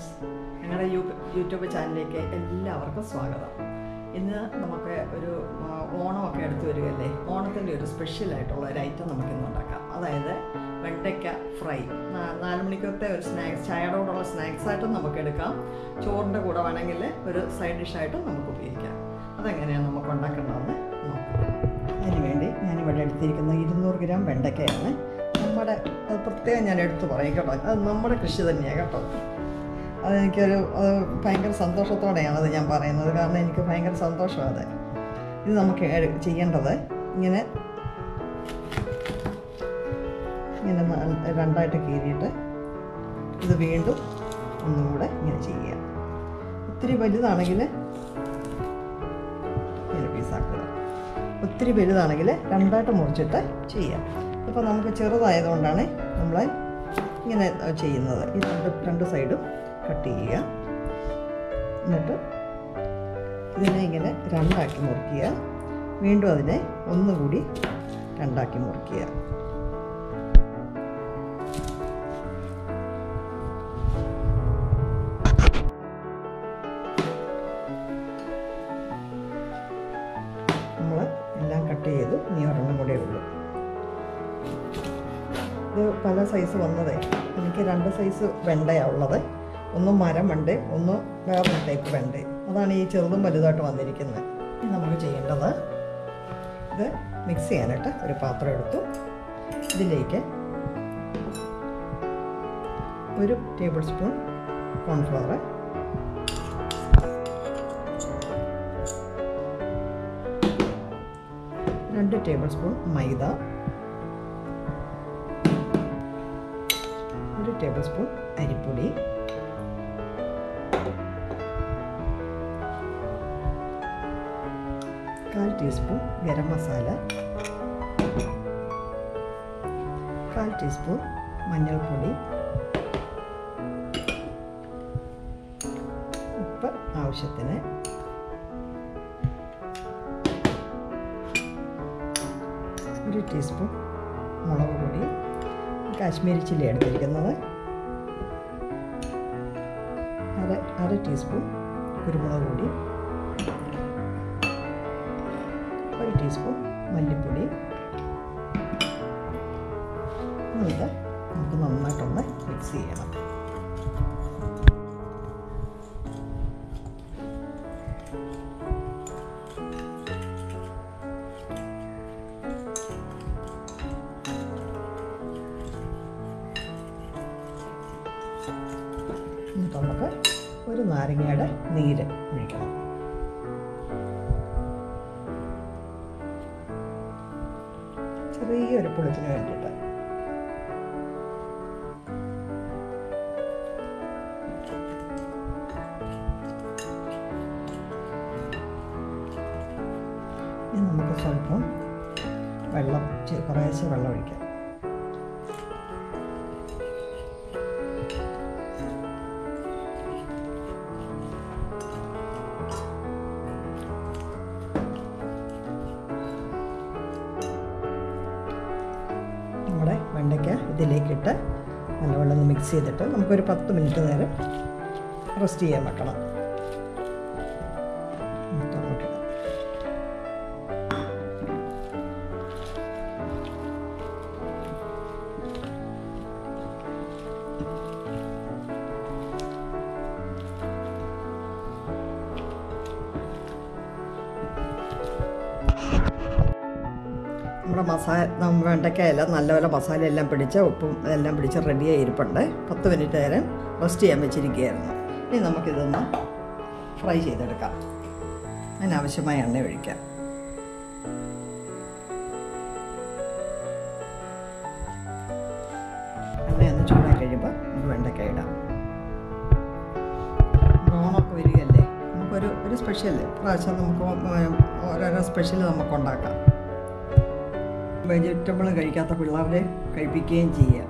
Friends, ഞങ്ങളുടെ YouTube ചാനലിലേക്ക് എല്ലാവർക്കും സ്വാഗതം. ഇന്ന് നമുക്ക് ഒരു ഓണമൊക്കെ അടുത്ത് വരികയല്ലേ. ഓണത്തിൻ്റെ ഒരു സ്പെഷ്യലായിട്ടുള്ള ഒരു ഐറ്റം നമുക്കിന്ന് ഉണ്ടാക്കാം. അതായത് വെണ്ടയ്ക്ക ഫ്രൈ. 4 മണിക്കത്തെ ഒരു സ്നാക്സ്, ചായയുടെ കൂടെയുള്ള സ്നാക്സായിട്ടും നമുക്ക് എടുക്കാം. ചോറിൻ്റെ കൂടെ വേണമെങ്കിൽ ഒരു സൈഡ് ഡിഷായിട്ടും നമുക്ക് ഉപയോഗിക്കാം. അതെങ്ങനെയാണ് നമുക്ക് ഉണ്ടാക്കേണ്ടതെന്ന് നോക്കാം. അതിനുവേണ്ടി ഞാനിവിടെ എടുത്തിരിക്കുന്ന 200 ഗ്രാം വെണ്ടയ്ക്കയാണ്. അത് പ്രത്യേകം ഞാൻ എടുത്ത് പറയും കേട്ടോ. അത് നമ്മുടെ കൃഷി തന്നെയാണ് കേട്ടോ. അത് ഭയങ്കര സന്തോഷത്തോടെയാണത് ഞാൻ പറയുന്നത്. കാരണം എനിക്ക് ഭയങ്കര സന്തോഷമാണ്. ഇത് നമുക്ക് ചെയ്യേണ്ടത് ഇങ്ങനെ രണ്ടായിട്ട് കീറിയിട്ട് ഇത് വീണ്ടും ഒന്നുകൂടെ ഇങ്ങനെ ചെയ്യുക. ഒത്തിരി വലുതാണെങ്കിൽ ഇങ്ങനെ പീസാക്കുക. ഒത്തിരി വലുതാണെങ്കിൽ രണ്ടായിട്ട് മുറിച്ചിട്ട് ചെയ്യാം. ഇപ്പോൾ നമുക്ക് ചെറുതായതുകൊണ്ടാണ് നമ്മൾ ഇങ്ങനെ ചെയ്യുന്നത്. ഈ രണ്ട് സൈഡും കട്ട് ചെയ്യുക. എന്നിട്ട് ഇതിനെ ഇങ്ങനെ രണ്ടാക്കി മുറിക്കുക. വീണ്ടും അതിനെ ഒന്നുകൂടി രണ്ടാക്കി മുറിക്കുക. നമ്മൾ എല്ലാം കട്ട് ചെയ്തു. ഇനി ഒരെണ്ണം കൂടെ ഉള്ളൂ. ഇത് പല സൈസ് വന്നതേ. എനിക്ക് 2 സൈസ് വെണ്ടയാണ് ഉള്ളത്. ഒന്ന് മരം വെണ്ട, ഒന്ന് വേറൊരു ടൈപ്പ് വെണ്ട. അതാണ് ഈ ചെറുതും വലുതായിട്ട് വന്നിരിക്കുന്നത്. ഇനി നമുക്ക് ചെയ്യേണ്ടത് ഇത് മിക്സ് ചെയ്യാനായിട്ട് ഒരു പാത്രം എടുത്തു. ഇതിലേക്ക് 1 tablespoon cornflour, 2 tablespoon maida, 1 tablespoon അരിപ്പൊടി, 1/4 ടീസ്പൂൺ ഗരം മസാല, 1/4 ടീസ്പൂൺ മഞ്ഞൾപ്പൊടി, ഉപ്പ് ആവശ്യത്തിന്, ഒരു ടീസ്പൂൺ മുളക് പൊടി, കാശ്മീരി ചില്ലി എടുത്തിരിക്കുന്നത്, അര ടീസ്പൂൺ കുരുമുളക് പൊടി, 1 ടീസ്പൂൺ മല്ലിപ്പൊടി. എന്നിട്ട് നമുക്ക് നന്നായിട്ടൊന്ന് മിക്സ് ചെയ്യണം. എന്നിട്ട് നമുക്ക് ഒരു നാരങ്ങയുടെ നീര് ഒഴിക്കണം. ചെറിയൊരു പുളിപ്പിന് വേണ്ടിയിട്ട്. ഇനി നമുക്ക് സ്വല്പം വെള്ളം, കുറേശ്ശെ വെള്ളം ഒഴിക്കാം. നമ്മുടെ വെണ്ടയ്ക്ക ഇതിലേക്കിട്ട് നല്ലവണ്ണം ഒന്ന് മിക്സ് ചെയ്തിട്ട് നമുക്കൊരു 10 മിനിറ്റ് നേരം റെസ്റ്റ് ചെയ്യാൻ വെക്കണം. നമ്മുടെ വെണ്ടയ്ക്കയെല്ലാം നല്ലപോലെ മസാല എല്ലാം പിടിച്ച് ഉപ്പും എല്ലാം പിടിച്ച് റെഡിയായി ഇരിപ്പുണ്ട്. 10 മിനിറ്റ് നേരം റെസ്റ്റ് ചെയ്യാൻ വെച്ചിരിക്കുകയായിരുന്നു. ഇനി നമുക്കിതൊന്ന് ഫ്രൈ ചെയ്തെടുക്കാം. അതിനാവശ്യമായ എണ്ണ ഒഴിക്കാം. എണ്ണയൊന്ന് ചൂടായി കഴിയുമ്പോൾ നമുക്ക് വെണ്ടയ്ക്ക ഇടാം. ഓണമൊക്കെ വരികയല്ലേ. നമുക്കൊരു സ്പെഷ്യൽ പ്രാവശ്യം നമുക്ക് ഓരോരോ സ്പെഷ്യൽ നമുക്ക് ഉണ്ടാക്കാം. വെജിറ്റബിൾ കഴിക്കാത്ത പിള്ളേരെ കഴിപ്പിക്കുകയും ചെയ്യാം.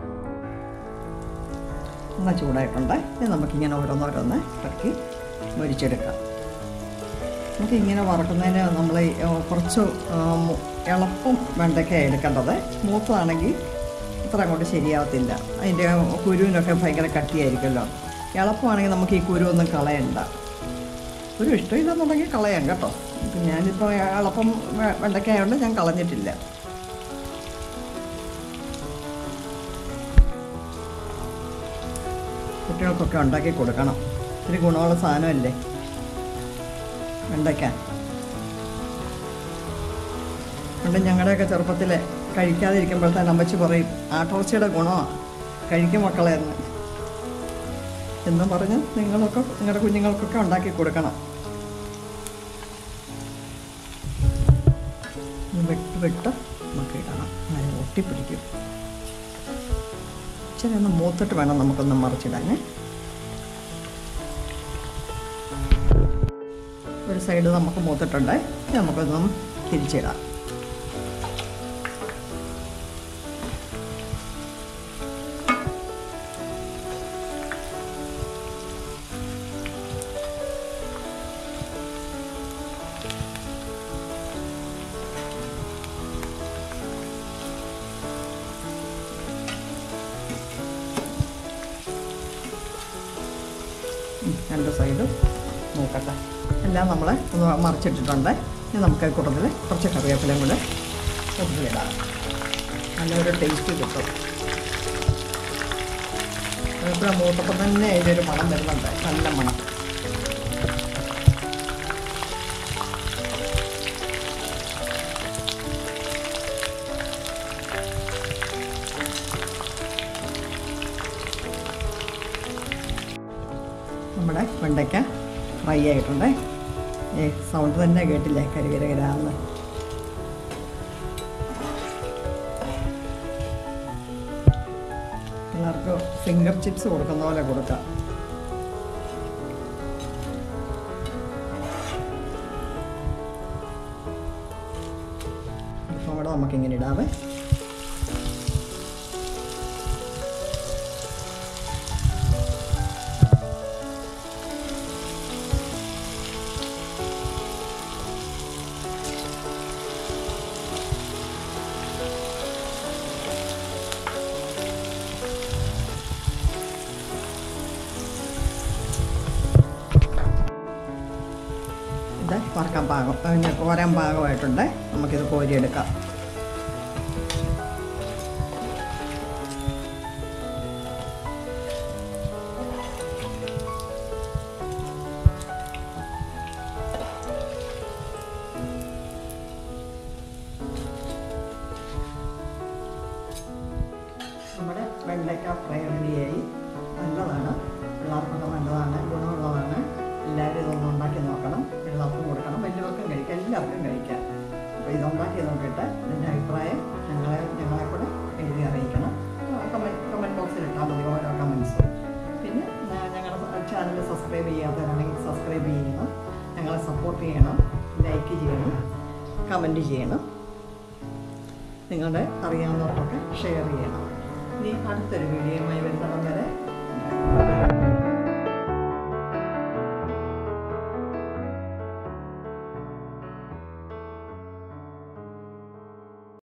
എന്നാൽ ചൂടായിട്ടുണ്ട്. ഇനി നമുക്കിങ്ങനെ ഓരോന്നോരോന്ന് ഇറക്കി മൊരിച്ചെടുക്കാം. നമുക്കിങ്ങനെ വറക്കുന്നതിന് നമ്മൾ കുറച്ച് എളുപ്പം വെണ്ടയ്ക്ക എടുക്കേണ്ടത്. സ്മൂത്താണെങ്കിൽ ഇത്ര അങ്ങോട്ട് ശരിയാവത്തില്ല. അതിൻ്റെ കുരുവിനൊക്കെ ഭയങ്കര കട്ടിയായിരിക്കുമല്ലോ. എളുപ്പമാണെങ്കിൽ നമുക്ക് ഈ കുരു ഒന്നും കളയണ്ട. ഒരു ഇഷ്ടമില്ലെന്നുണ്ടെങ്കിൽ കളയാം കേട്ടോ. ഇപ്പം ഞാനിപ്പോൾ എളുപ്പം വെണ്ടയ്ക്കായതുകൊണ്ട് ഞാൻ കളഞ്ഞിട്ടില്ല. കുട്ടികൾക്കൊക്കെ ഉണ്ടാക്കി കൊടുക്കണം. ഇത്തിരി ഗുണമുള്ള സാധനമല്ലേ വെണ്ടയ്ക്ക. പണ്ട് ഞങ്ങളുടെയൊക്കെ ചെറുപ്പത്തിൽ കഴിക്കാതിരിക്കുമ്പോഴത്തേന് അമ്മച്ചി പറയും ആട്ടിറച്ചിയുടെ ഗുണമാണ്, കഴിക്കും മക്കളെ എന്നും പറഞ്ഞ് നിങ്ങളൊക്കെ നിങ്ങളുടെ കുഞ്ഞുങ്ങൾക്കൊക്കെ ഉണ്ടാക്കി കൊടുക്കണം. വിട്ട് നമുക്ക് ഇടണം, അങ്ങനെ ഒട്ടിപ്പിടിക്കും. ഇച്ചിരി ഒന്ന് മൂത്തിട്ട് വേണം നമുക്കൊന്ന് മറിച്ചിടാൻ. ഒരു സൈഡ് നമുക്ക് മൂത്തിട്ടുണ്ട്, നമുക്കൊന്നും തിരിച്ചിടാം. രണ്ട് സൈഡും നോക്കട്ടെ. എല്ലാം നമ്മൾ ഒന്ന് മറിച്ചിട്ടിട്ടുണ്ട്. ഇനി നമുക്ക് കൂട്ടത്തിൽ കുറച്ച് കറിവേപ്പിലയും കൂടെ കൂട്ടത്തിലിടാം. നല്ലൊരു ടേസ്റ്റ് കിട്ടും. കറിവേപ്പില മൂത്തപ്പം തന്നെ അതിലൊരു മണം വരുന്നുണ്ട്, നല്ല മണം. നമ്മുടെ വെണ്ടയ്ക്ക ഫ്രൈ ആയിട്ടുണ്ട്. സൗണ്ട് തന്നെ കേട്ടില്ലേ, കരികരകരാന്ന്. പിള്ളേർക്ക് ഫിംഗർ ചിപ്സ് കൊടുക്കുന്ന പോലെ കൊടുക്കാം. ഇപ്പം കൂടെ നമുക്കിങ്ങനെ ഇടാവേ. വറക്കാൻ പാകം, പിന്നെ കോരാൻ പാകമായിട്ടുണ്ട്. നമുക്കിത് കോരിയെടുക്കാം. നമ്മുടെ വെണ്ടയ്ക്ക ഫ്രൈ റെഡിയായി. നല്ലതാണ്, പിള്ളേർക്കൊക്കെ നല്ലതാണ്, ഗുണമുള്ളതാണ്. എല്ലാവരും ഇതൊന്നും ഉണ്ടാക്കി നോക്കണം. പിള്ളേർക്കും കൊടുക്കണം, വലിയവർക്കും കഴിക്കാം, എല്ലാവർക്കും കഴിക്കാം. അപ്പോൾ ഇതുണ്ടാക്കി നോക്കിയിട്ട് ഇതിൻ്റെ അഭിപ്രായം ഞങ്ങളെ കൂടെ എഴുതി അറിയിക്കണം. കമൻറ്റ് ബോക്സിൽ ഇട്ടാൽ മതി ഓരോ കമൻസും. പിന്നെ ഞങ്ങളുടെ ചാനൽ സബ്സ്ക്രൈബ് ചെയ്യാത്തവരാണെങ്കിൽ സബ്സ്ക്രൈബ് ചെയ്യണം, ഞങ്ങളെ സപ്പോർട്ട് ചെയ്യണം, ലൈക്ക് ചെയ്യണം, കമൻറ്റ് ചെയ്യണം, നിങ്ങളുടെ അറിയാവുന്നവർക്കൊക്കെ ഷെയർ ചെയ്യണം. ഇനി അടുത്തൊരു വീഡിയോയുമായി വരുന്നവരെ